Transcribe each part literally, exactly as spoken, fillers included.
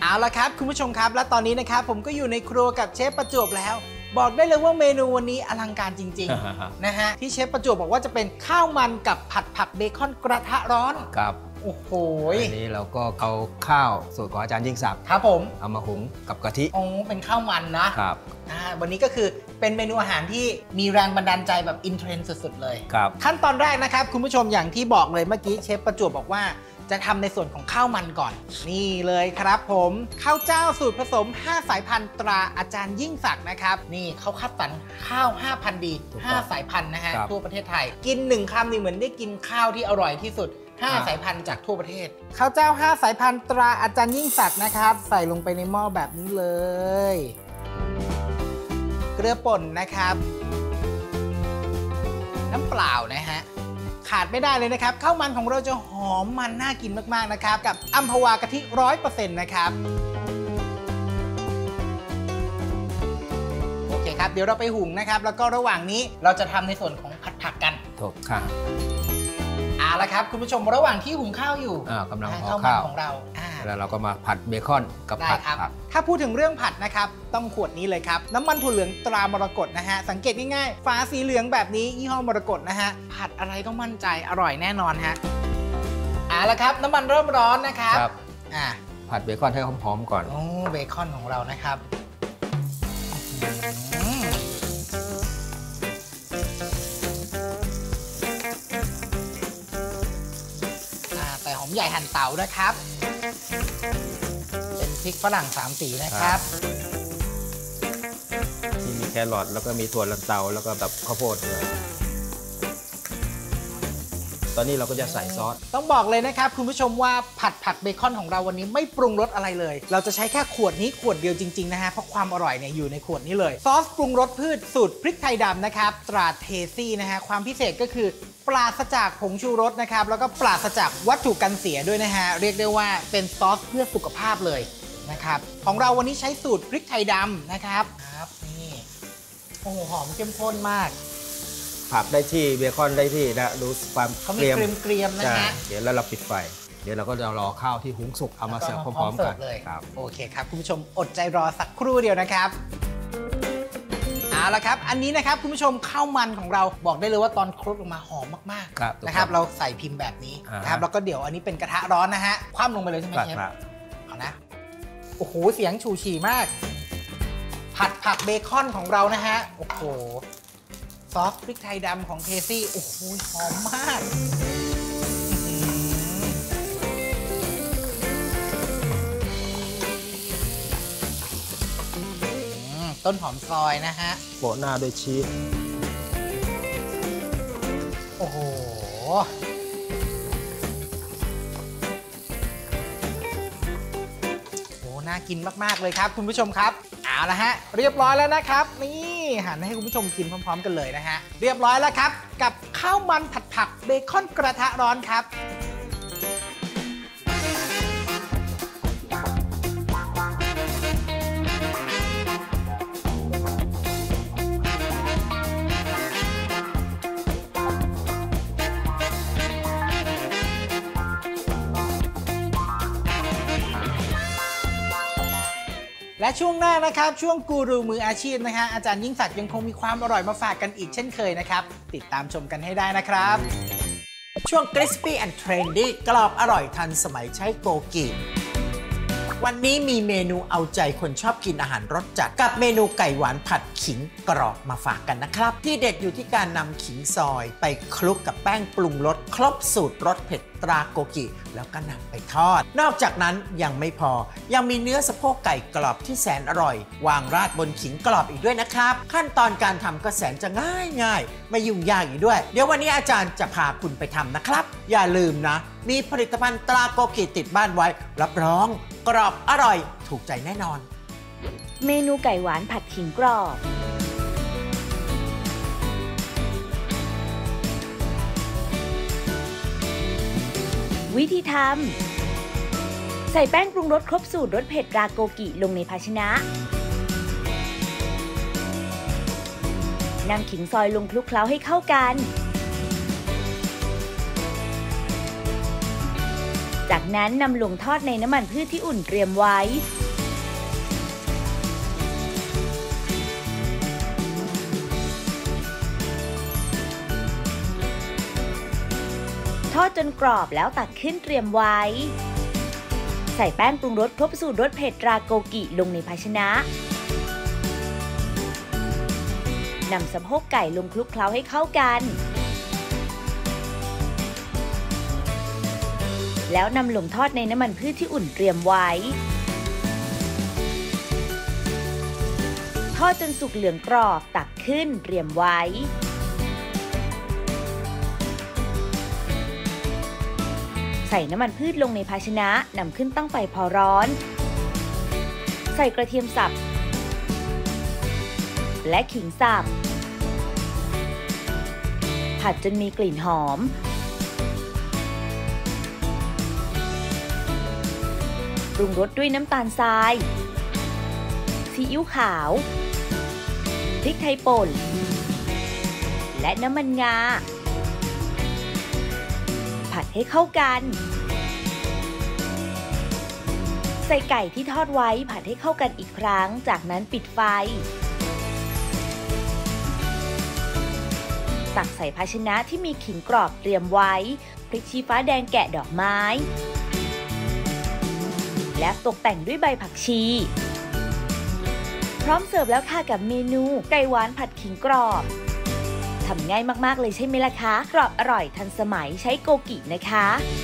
เอาละครับคุณผู้ชมครับและตอนนี้นะครับผมก็อยู่ในครัวกับเชฟประจวบแล้วบอกได้เลยว่าเมนูวันนี้อลังการจริงๆ นะฮะที่เชฟประจวบบอกว่าจะเป็นข้าวมันกับผัดผักเบคอนกระทะร้อนครับโอ้โหอันนี้เราก็เอาข้าวสูตรของอาจารย์ยิ่งศักดิ์ครับผมเอามาหุงกับกะทิโอ้เป็นข้าวมันนะครับอ่าวันนี้ก็คือเป็นเมนูอาหารที่มีแรงบันดาลใจแบบอินเทรนด์สุดๆเลยครับขั้นตอนแรกนะครับคุณผู้ชมอย่างที่บอกเลยเมื่อกี้เชฟประจวบบอกว่าจะทำในส่วนของข้าวมันก่อนนี่เลยครับผมข้าวเจ้าสูตรผสมห้าสายพันธุ์ตราอาจารย์ยิ่งศักดิ์นะครับนี่เขาคัดสรรข้าว ห้าพัน ดีห้าสายพันธุ์นะฮะทั่วประเทศไทยกินหนึ่งคำนี่เหมือนได้กินข้าวที่อร่อยที่สุดห้าสายพันธุ์จากทั่วประเทศข้าวเจ้าห้าสายพันธุ์ตราอาจารย์ยิ่งศักดิ์นะครับใส่ลงไปในหม้อแบบนี้เลยเกลือป่นนะครับน้ำเปล่านะฮะขาดไม่ได้เลยนะครับข้าวมันของเราจะหอมมันน่ากินมากๆนะครับกับอัมพวากะทิ ร้อยเปอร์เซ็นต์ นะครับโอเคครับเดี๋ยวเราไปหุงนะครับแล้วก็ระหว่างนี้เราจะทำในส่วนของผัดผักกันถูกค่ะเอาละครับคุณผู้ชมระหว่างที่หุงข้าวอยู่กำลังห่อข้าวของเราแล้วเราก็มาผัดเบคอนกับผัดผักถ้าพูดถึงเรื่องผัดนะครับต้องขวดนี้เลยครับน้ำมันถั่วเหลืองตรามรกตนะฮะสังเกตง่ายๆฝาสีเหลืองแบบนี้ยี่ห้อมรกตนะฮะผัดอะไรก็มั่นใจอร่อยแน่นอนฮะเอาละครับน้ำมันเริ่มร้อนนะครับอ่าผัดเบคอนให้หอมๆก่อนโอ้เบคอนของเรานะครับหอมใหญ่หั่นเต๋านะครับเป็นพริกฝรั่งสามสีนะครับที่มีแครอทแล้วก็มีถั่วลันเตาแล้วก็แบบข้าวโพดด้วยตอนนี้เราก็จะใส่ซอสต้องบอกเลยนะครับคุณผู้ชมว่าผัดผักเบคอนของเราวันนี้ไม่ปรุงรสอะไรเลยเราจะใช้แค่ขวดนี้ขวดเดียวจริงๆนะฮะเพราะความอร่อยเนี่ยอยู่ในขวดนี้เลยซอสปรุงรสพืชสูตรพริกไทยดำนะครับตราเทซี่นะฮะความพิเศษก็คือปราศจากผงชูรสนะครับแล้วก็ปราศจากวัตถุกันเสียด้วยนะฮะเรียกได้ว่าเป็นซอสเพื่อสุขภาพเลยนะครับของเราวันนี้ใช้สูตรพริกไทยดำนะครับครับนี่โอ้โหหอมเข้มข้นมากผักได้ที่เบคอนได้ที่นะดูความเกรียมเกรียมนะฮะเดี๋ยวแล้วเราปิดไฟเดี๋ยวเราก็จะรอข้าวที่หุงสุกเอามาเสิร์ฟพร้อมๆกันเลยครับโอเคครับคุณผู้ชมอดใจรอสักครู่เดียวนะครับเอาละครับอันนี้นะครับคุณผู้ชมข้าวมันของเราบอกได้เลยว่าตอนคลุกออกมาหอมมากๆนะครับเราใส่พิมพ์แบบนี้นะครับแล้วก็เดี๋ยวอันนี้เป็นกระทะร้อนนะฮะคว่ำลงไปเลยใช่ไหมเชฟเอานะโอ้โหเสียงฉูฉี่มากผัดผักเบคอนของเรานะฮะโอ้โหซอสพริกไทยดำของเทซี่โอ้โหหอมมากต้นหอมซอยนะฮะโปะหน้าด้วยชีสโอ้โหโอ้น่ากินมากๆเลยครับคุณผู้ชมครับเอาละฮะเรียบร้อยแล้วนะครับนี่หันให้คุณผู้ชมกินพร้อมๆกันเลยนะฮะเรียบร้อยแล้วครับกับข้าวมันผัดผักเบคอนกระทะร้อนครับและช่วงหน้านะครับช่วงกูรูมืออาชีพนะฮะอาจารย์ยิ่งศักดิ์ยังคงมีความอร่อยมาฝากกันอีกเช่นเคยนะครับติดตามชมกันให้ได้นะครับช่วง Crispy and Trendy กรอบอร่อยทันสมัยใช้โกกิวันนี้มีเมนูเอาใจคนชอบกินอาหารรสจัดกับเมนูไก่หวานผัดขิงกรอบมาฝากกันนะครับที่เด็ดอยู่ที่การนำขิงซอยไปคลุกกับแป้งปรุงรสครบสูตรรสเผ็ดตราโกกิแล้วก็นำไปทอดนอกจากนั้นยังไม่พอยังมีเนื้อสะโพกไก่กรอบที่แสนอร่อยวางราดบนขิงกรอบอีกด้วยนะครับขั้นตอนการทำก็แสนจะง่ายง่ายไม่ยุ่งยากอีกด้วยเดี๋ยววันนี้อาจารย์จะพาคุณไปทำนะครับอย่าลืมนะมีผลิตภัณฑ์ตราโกกิติดบ้านไว้รับรองกรอบอร่อยถูกใจแน่นอนเมนูไก่หวานผัดขิงกรอบวิธีทำใส่แป้งปรุงรสครบสูตรรสเผ็ดราโกกิลงในภาชนะนำขิงซอยลงคลุกเคล้าให้เข้ากันจากนั้นนำลงทอดในน้ำมันพืชที่อุ่นเตรียมไว้ทอดจนกรอบแล้วตักขึ้นเตรียมไว้ใส่แป้งปรุงรสครบสูตรรสเผ็ดตราโกกิลงในภาชนะนำสะโพกไก่ลงคลุกเคล้าให้เข้ากันแล้วนำลงทอดในน้ำมันพืชที่อุ่นเตรียมไว้ทอดจนสุกเหลืองกรอบตักขึ้นเตรียมไว้ใส่น้ำมันพืชลงในภาชนะนำขึ้นตั้งไฟพอร้อนใส่กระเทียมสับและขิงสับผัดจนมีกลิ่นหอมปรุงรสด้วยน้ำตาลทรายซีอิ๊วขาวพริกไทยป่นและน้ำมันงาผัดให้เข้ากันใส่ไก่ที่ทอดไว้ผัดให้เข้ากันอีกครั้งจากนั้นปิดไฟตักใส่ภาชนะที่มีขิงกรอบเตรียมไว้พริกชี้ฟ้าแดงแกะดอกไม้และตกแต่งด้วยใบผักชีพร้อมเสิร์ฟแล้วค่ะกับเมนูไก่หวานผัดขิงกรอบทำง่ายมากๆเลยใช่ไหมล่ะคะกรอบอร่อยทันสมัยใช้โกกินะคะ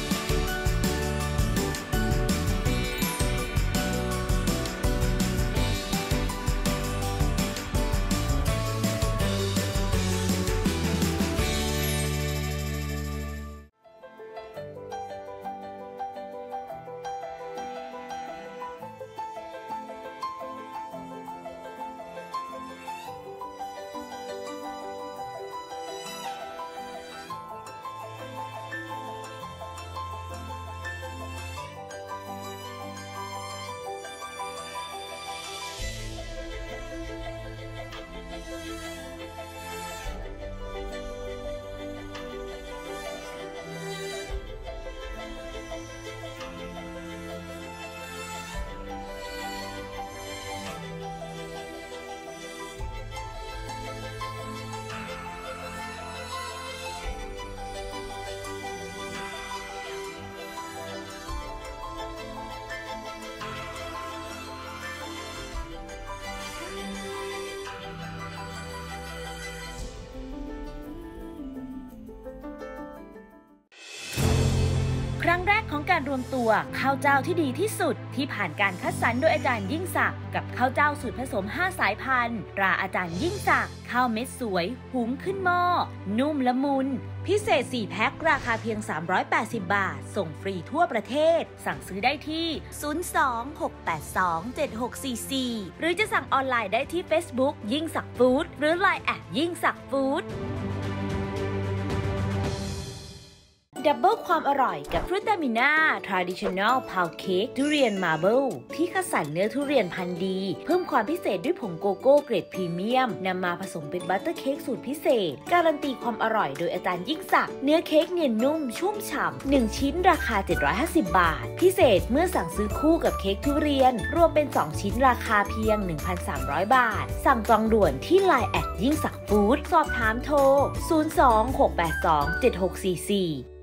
ครั้งแรกของการรวมตัวข้าวเจ้าที่ดีที่สุดที่ผ่านการคัดสรรโดยอาจารย์ยิ่งศักดิ์กับข้าวเจ้าสูตรผสมห้าสายพันธุ์ตราอาจารย์ยิ่งศักดิ์ข้าวเม็ดสวยหุงขึ้นหม้อนุ่มละมุนพิเศษสี่แพ็คราคาเพียงสามร้อยแปดสิบบาทส่งฟรีทั่วประเทศสั่งซื้อได้ที่ศูนย์ สอง หก แปด สอง เจ็ด หก สี่ สี่หรือจะสั่งออนไลน์ได้ที่ Facebook ยิ่งศักดิ์ฟู้ดหรือ ไลน์ แอท ยิ่งศักดิ์ฟู้ดดับเบิลความอร่อยกับฟรุตามิน่า Traditional Pound Cake ทุเรียนมาร์เบิลที่คัดสรรเนื้อทุเรียนพันธุ์ดีเพิ่มความพิเศษด้วยผงโกโก้เกรดพรีเมียมนำมาผสมเป็นบัตเตอร์เค้กสูตรพิเศษการันตีความอร่อยโดยอาจารย์ยิ่งศักดิ์เนื้อเค้กเนียนนุ่มชุ่มฉ่ำหนึ่งชิ้นราคาเจ็ดร้อยห้าสิบบาทพิเศษเมื่อสั่งซื้อคู่กับเค้กทุเรียนรวมเป็นสองชิ้นราคาเพียง หนึ่งพันสามร้อย บาทสั่งจองด่วนที่ ไลน์ แอท ยิ่งศักดิ์ฟู้ดสอบถามโทรศูนย์ สอง หก แปด สอง เจ็ด หก สี่ สี่